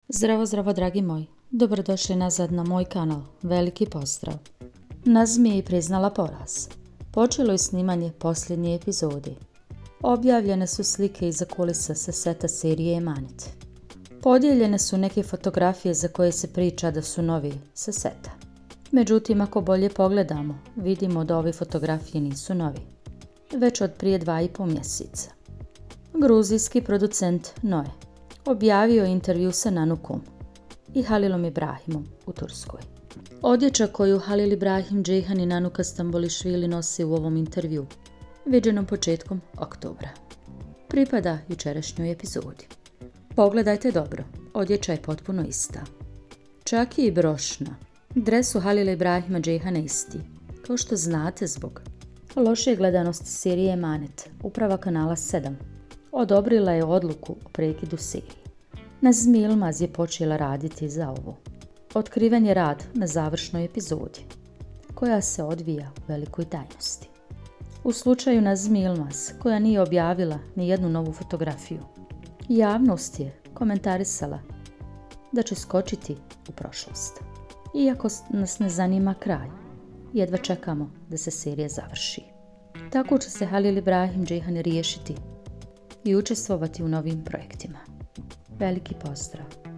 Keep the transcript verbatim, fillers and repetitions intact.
Zdravo, zdravo dragi moji. Dobrodošli nazad na moj kanal. Veliki pozdrav. Nazmi je priznala poraz. Počelo je snimanje posljednje epizode. Objavljene su slike iza kulisa sa seta serije Emanet. Podijeljene su neke fotografije za koje se priča da su novi sa seta. Međutim, ako bolje pogledamo, vidimo da ove fotografije nisu novi, već od prije dva i pol mjeseca. Gruzijski producent Noe objavio je intervju sa Nanukom i Halilom Ibrahimom u Turskoj. Odjeća koju Halil Ibrahim, Džejhan i Nanuka Stambolišvili nose u ovom intervju, viđenom početkom oktobra, pripada jučerašnjoj epizodi. Pogledajte dobro, odjeća je potpuno ista. Čak i brošna. Dres su Halila Ibrahima, Džejhana isti. Kao što znate, zbog loše gledanosti serije Emanet, uprava kanala sedam odobrila je odluku o prekidu serije. Nazmi Yilmaz je počela raditi za ovo. Otkriven je rad na završnoj epizodi, koja se odvija u velikoj tajnosti. U slučaju Nazmi Yilmaz, koja nije objavila ni jednu novu fotografiju, javnost je komentarisala da će skočiti u prošlost. Iako nas ne zanima kraj, jedva čekamo da se serija završi. Tako će se Halil Ibrahim, Džejhan riješiti i učestvovati u novim projektima. Veliki pozdrav!